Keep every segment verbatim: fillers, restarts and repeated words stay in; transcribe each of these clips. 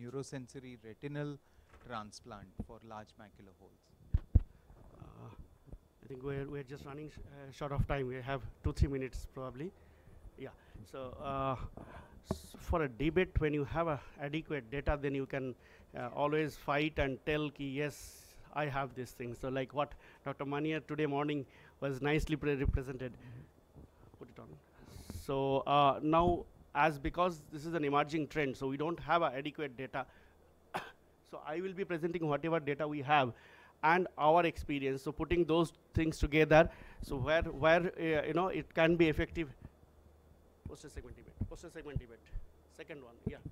neurosensory retinal transplant for large macular holes? Uh, I think we're, we're just running sh uh, short of time. We have two, three minutes probably. Yeah. So uh, s for a debate, when you have a adequate data, then you can uh, always fight and tell ki, yes, I have this thing. So like what Doctor Manier today morning was nicely represented. Put it on. So uh, now, as because this is an emerging trend, so we don't have a adequate data. So I will be presenting whatever data we have and our experience. So putting those things together, so where where uh, you know it can be effective. Poster segment debate. Poster segment debate. Second one, yeah.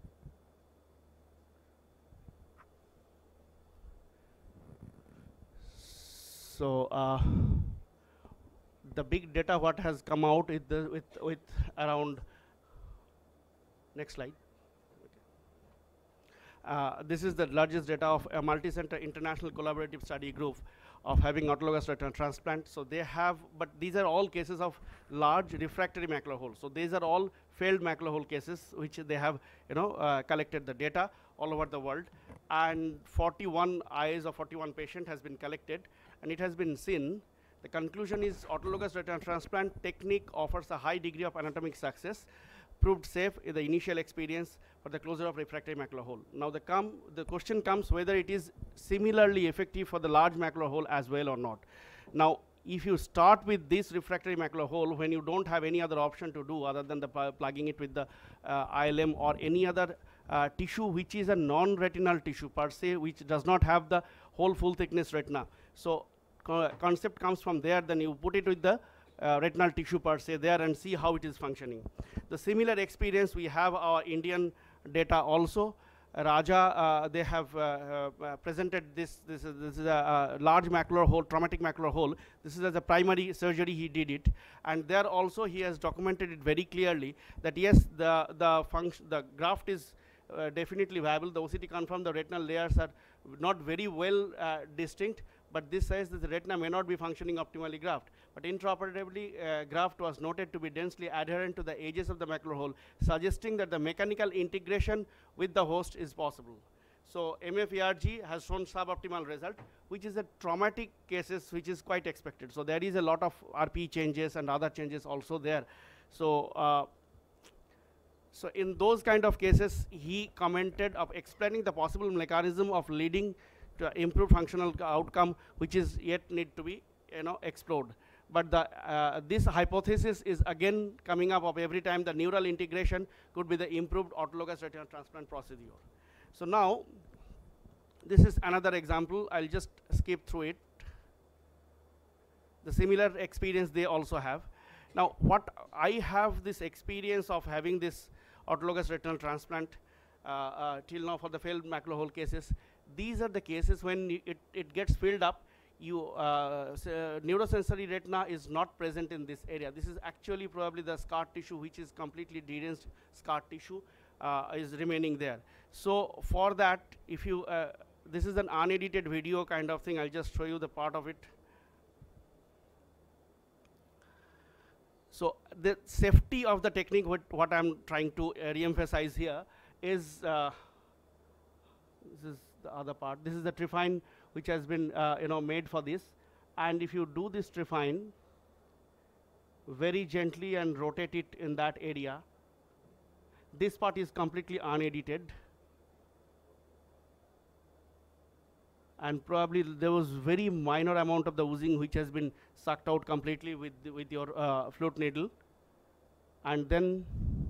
So uh, the big data what has come out with the with with around. Next slide. Uh, this is the largest data of a multi-center international collaborative study group of having autologous retinal transplant. So they have, but these are all cases of large refractory macular hole. So these are all failed macular hole cases which they have, you know, uh, collected the data all over the world. And forty-one eyes of forty-one patient has been collected, and it has been seen. The conclusion is autologous retinal transplant technique offers a high degree of anatomic success, proved safe in the initial experience for the closure of refractory macular hole. Now the, come, the question comes whether it is similarly effective for the large macular hole as well or not. Now if you start with this refractory macular hole when you don't have any other option to do other than the pl plugging it with the uh, I L M or any other uh, tissue which is a non-retinal tissue per se, which does not have the whole full thickness retina. So co concept comes from there, then you put it with the Uh, retinal tissue per se there and see how it is functioning. The similar experience we have our Indian data also. Uh, Raja, uh, they have uh, uh, presented this. This is, this is a, a large macular hole, traumatic macular hole. This is as a primary surgery he did it, and there also he has documented it very clearly that yes, the the function, the graft is uh, definitely viable. The O C T confirmed the retinal layers are not very well uh, distinct, but this says that the retina may not be functioning optimally graft. But intraoperatively, uh, graft was noted to be densely adherent to the edges of the macular hole, suggesting that the mechanical integration with the host is possible. So M F E R G has shown suboptimal result, which is a traumatic cases, which is quite expected. So there is a lot of R P changes and other changes also there. So uh, so in those kind of cases, he commented of explaining the possible mechanism of leading to improved functional outcome, which is yet need to be, you know, explored. But the, uh, this hypothesis is again coming up of every time the neural integration could be the improved autologous retinal transplant procedure. So now, this is another example. I'll just skip through it. The similar experience they also have. Now, what I have this experience of having this autologous retinal transplant uh, uh, till now for the failed macular hole cases. These are the cases when it, it gets filled up. You uh, uh, neurosensory retina is not present in this area. This is actually probably the scar tissue, which is completely deranged scar tissue, uh, is remaining there. So for that, if you, uh, this is an unedited video kind of thing. I'll just show you the part of it. So the safety of the technique, what, what I'm trying to uh, re-emphasize here is, uh, this is the other part. This is the trephine which has been uh, you know, made for this. And if you do this trephine very gently and rotate it in that area, this part is completely unedited. And probably there was very minor amount of the oozing which has been sucked out completely with, the, with your uh, float needle. And then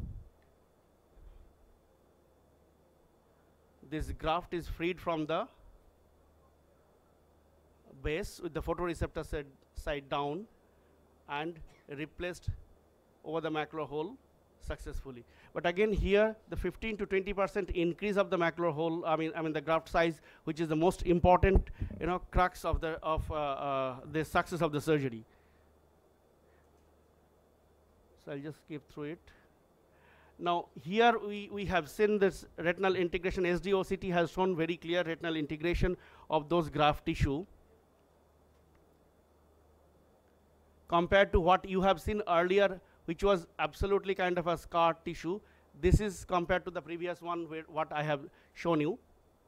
this graft is freed from the base with the photoreceptor side, side down and replaced over the macular hole successfully. But again here, the fifteen to twenty percent increase of the macular hole, I mean, I mean the graft size, which is the most important, you know, crux of the of uh, uh, the success of the surgery. So I'll just skip through it. Now here we, we have seen this retinal integration. S D O C T has shown very clear retinal integration of those graft tissue compared to what you have seen earlier, which was absolutely kind of a scar tissue. this is compared to the previous one, where what I have shown you.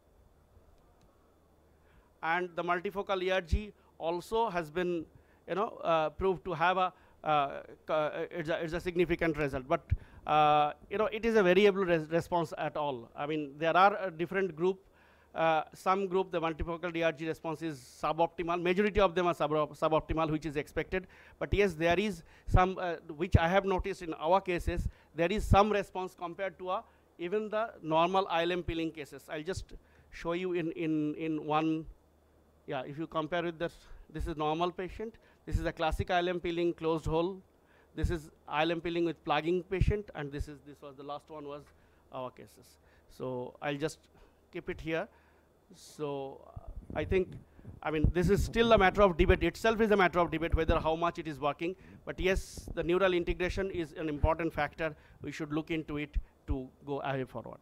And the multifocal E R G also has been, you know, uh, proved to have a, uh, it's a, it's a significant result. But, uh, you know, it is a variable res response at all. I mean, there are a different group. Uh, some group, the multifocal E R G response is suboptimal. Majority of them are sub suboptimal, which is expected. But yes, there is some, uh, which I have noticed in our cases, there is some response compared to a, even the normal I L M peeling cases. I'll just show you in, in, in one, yeah, if you compare with this, this is normal patient. This is a classic I L M peeling closed hole. This is I L M peeling with plugging patient, and this is, this was the last one was our cases. So I'll just keep it here. So uh, I think, I mean, this is still a matter of debate. Itself is a matter of debate whether how much it is working. But yes, the neural integration is an important factor. We should look into it to go ahead forward.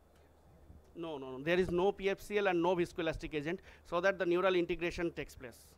No, no, no. There is no P F C L and no viscoelastic agent, so that the neural integration takes place.